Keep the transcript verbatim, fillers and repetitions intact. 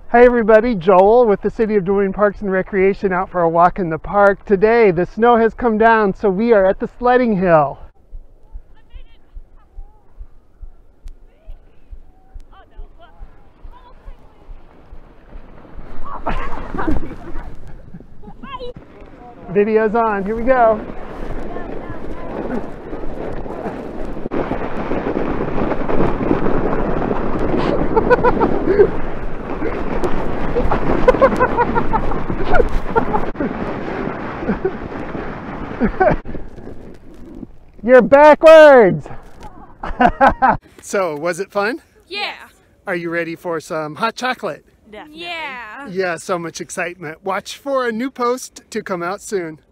Hi everybody, Joel with the City of Des Moines Parks and Recreation out for a walk in the park. Today the snow has come down, so we are at the sledding hill. Video's on, here we go. You're backwards! So, was it fun? Yeah. Are you ready for some hot chocolate? Definitely. Yeah. Yeah, so much excitement. Watch for a new post to come out soon.